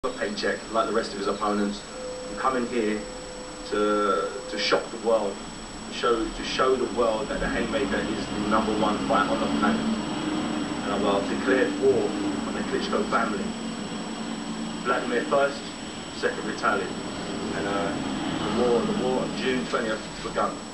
A paycheck like the rest of his opponents. I'm coming here to shock the world, to show the world that the Haymaker is the #1 fight on the planet. And I've declared war on the Klitschko family. Vladimir first, second retaliate. And the war of June 20th begun.